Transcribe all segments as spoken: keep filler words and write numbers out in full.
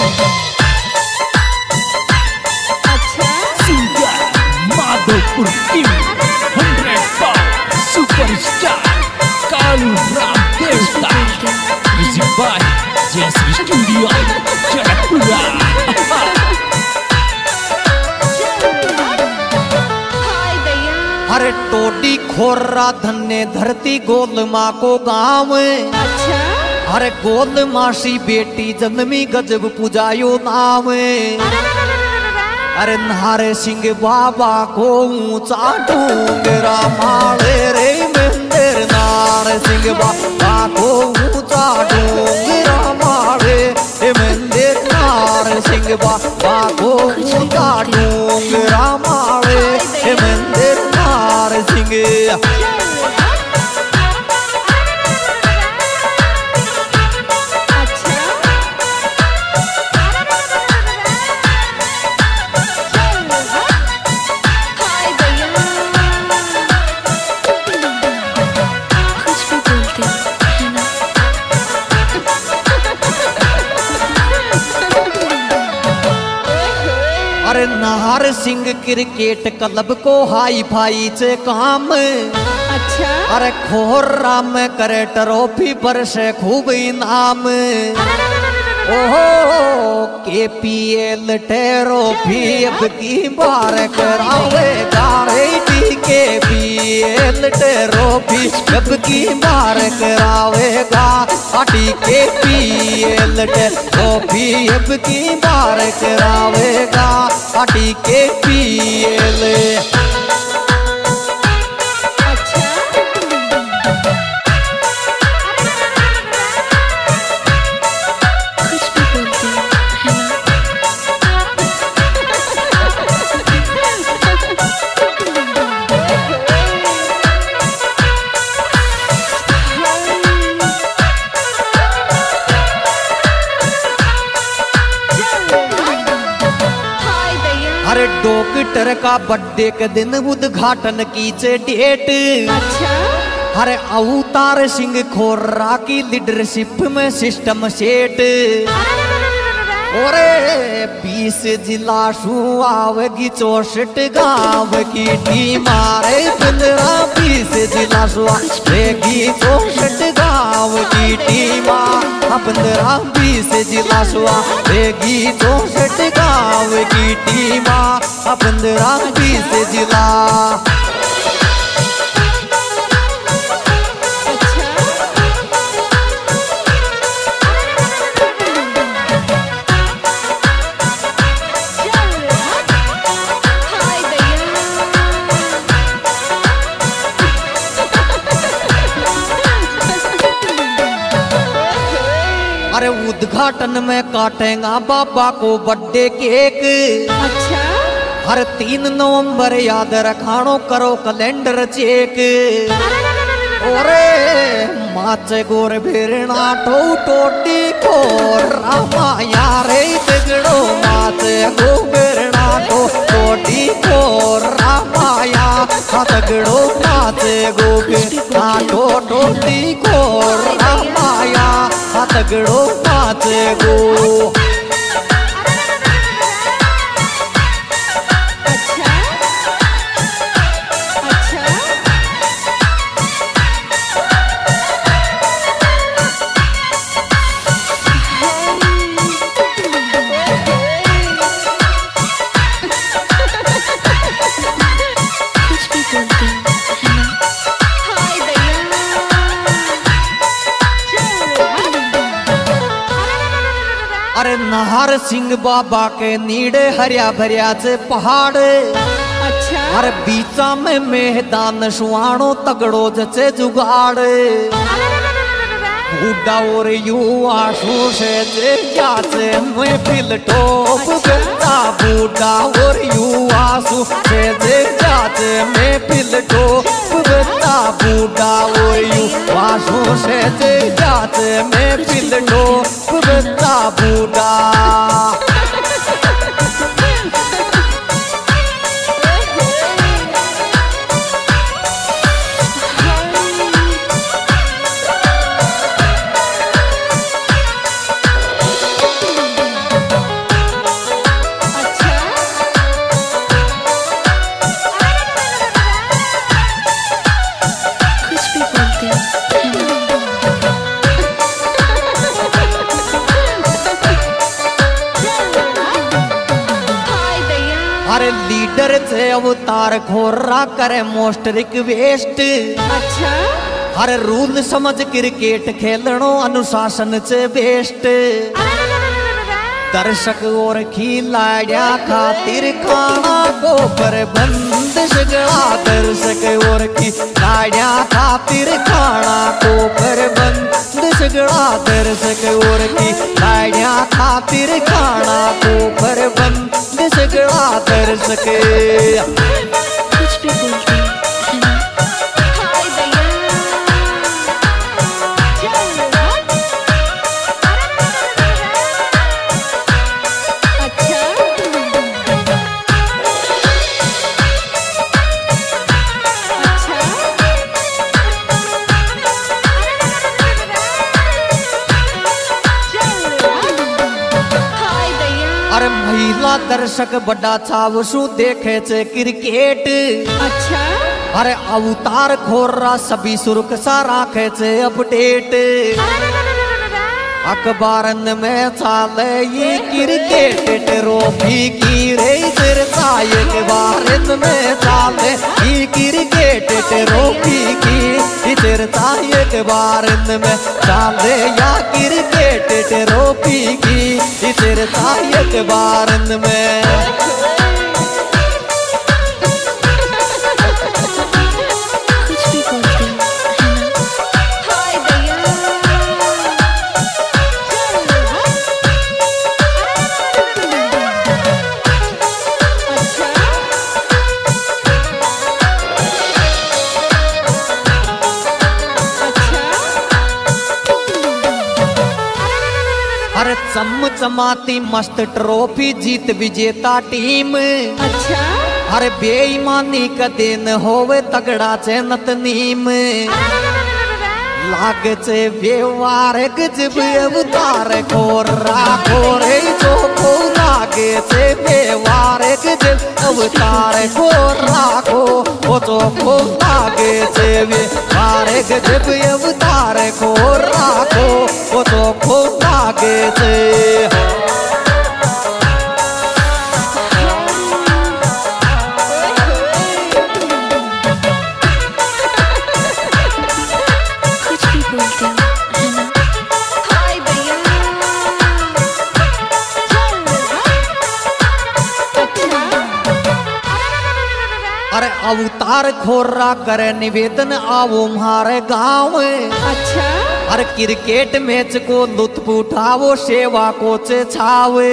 Madhopur team hundred power superstar Kalu Ram देवता music by Jayshree studio Charpura. अरे टोडी खोर्रा धन्य धरती गोल माँ को गाँव। अच्छा। अरे गोल मासी बेटी जन्मी गजब पुजायो नाम। अरे नारे सिंह बाबा को ऊंचा डूंगरा माले रे मंदिर। नारे सिंह बाबा को ऊंचा डूंगरा माले रे मंदिर। नारे सिंह बाबा को ऊंचा डूंगरा माले रे मंदिर। नारे सिंह अरे नाहर सिंह क्रिकेट क्लब को हाई फाई से काम। अच्छा। अरे खोर्रा में करे ट्रॉफी पर से खूब इनाम। ओहो के पी एल ट्रॉफी अब की बार करावेगा रे। के पी एल ट्रॉफी अब की बार करावेगा। अटी के पी एल ट्रॉफी अब की बार करावेगा। अटी के पी एल डॉक्टर का बर्थडे के दिन उद्घाटन की चे डेट। अच्छा। अरे अवतार सिंह खोर्रा की लीडरशिप में सिस्टम सेट। ओरे बीस जिला सुआवेगी चौसठ गाँव की टीम। आरे पंद्रह बीस जिला सुआवेगी चौसठ गाँव की टीम। पंद्रह बीस जिला सुआवेगी चौसठ गाँव की टीम। पंद्रह बीस जिला अरे उद्घाटन में काटेगा बाबा को बर्थडे केक। अच्छा। हर तीन नवंबर याद रखानो करो कैलेंडर चेक। ओरे माच गोर भेरना ठो टोटी को रामाया रे तगड़ो। माच गो भेरना ठो टोटी को रामाया तगड़ो। माच गो भेरना ठो टोटी को रामाया तगड़ो। माच गो नाहर सिंह बाबा के नीड़े हरिया भरिया से पहाड़। अच्छा। हर बीचा में मैदान सुहानो तगड़ो जचे जुगाड़। बूढ़ा और युवा सो से जे जाचे में फिल टोप बता। बूढ़ा और युवा सो से जे जाचे में फिल टोप बता। बूढ़ा और युवा सो से जे जाचे में फिल टोप बता। बूढ़ा इधर से अवतार खोरा करे मोस्ट रिक्वेस्ट। अच्छा हर रूल समझ क्रिकेट खेलनो अनुशासन से बेस्ट। दर्शक और खिलाड़िया खातिर खाना को प्रबंध सगड़ा। दर्शक और खिलाड़िया खातिर खाना को प्रबंध सगड़ा। दर्शक और खिलाड़िया खातिर खाना को प्रबंध सगड़ा। दर्शक कुछ भी बोलते हैं हाय भैया। अच्छा अरे महिला दर्शक बड़ा छावसु देखे छे क्रिकेट। अच्छा अरे अवतार खोरा सभी सुरक्षा राखे छे अपडेट। अखबारन में चाले ये क्रिकेट ट्रॉफी की रे चर्चा। अखबारन में चाले ये क्रिकेट ट्रॉफी की चर्चा। अखबारन में चाले या क्रिकेट ट्रॉफी की चर्चा। अखबारन में अरे चमचमाती मस्त ट्रॉफी जीत विजेता टीम। अच्छा अरे बेईमानी का दिन होवे तगड़ा चैनत नीम। लाग चे व्यवहार गजब अवतार खोरा खोरे चोखो। लागे चे व्यवहार गजब अवतार खोरा खो ओ चोखो। लागे चे व्यवहार गजब अवतार खोरा खो ओ चोखो। लागे चे अरे अवतार खोरा करे निवेदन आओ हमारे गाँव। अच्छा अरे क्रिकेट मैच को लुत्फ उठाओ सेवा को छावे।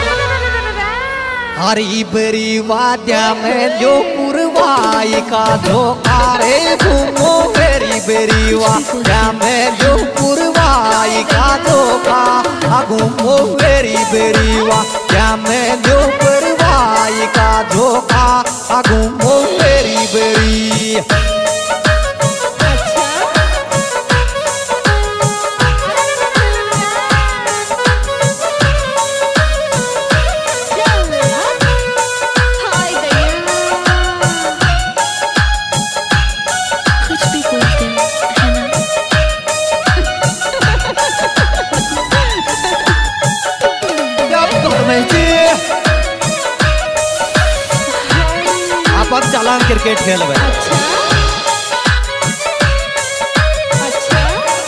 हरी बरी वाद्या में जो पुरवाई का धोखा रे घूमो। बेरी बेरी वाद्या में जो पुरवाई का धोखा घूमो। बेरी बेरी वाद्या में जो पुरवाई का धोखा घूमो। बेरी बेरी आप अब चलान क्रिकेट खेल रहे। अच्छा अच्छा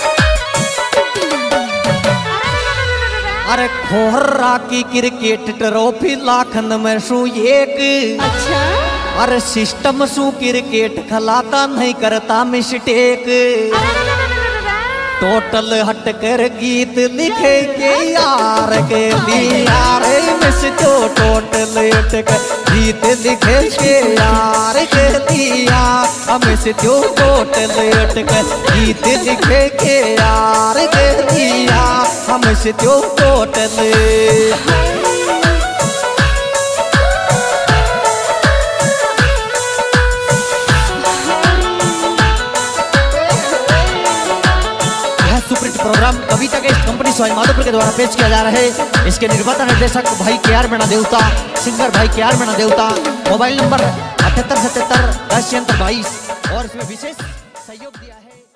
अरे खोरा की क्रिकेट ट्रॉफी लाखन में सु एक। अच्छा अरे सिस्टम सु क्रिकेट खिलाता नहीं करता मिस्टेक। टोटल हट कर गीत लिखे के यार के लिया रे मिस जो। टोटल हट कर गीत लिखे के यार के लिया मिस जो। टोटल हट कर गीत लिखे के यार के लिया मिस जो। टोटल प्रोग्राम कविता के कंपनी स्वाइन माधोपुर के द्वारा पेश किया जा रहा है। इसके निर्माता निर्देशक भाई के आर मीणा देवता, सिंगर भाई के आर मीणा देवता। मोबाइल नंबर अठहत्तर सतहत्तर दस छिहत्तर बाईस और इसमें विशेष सहयोग दिया है।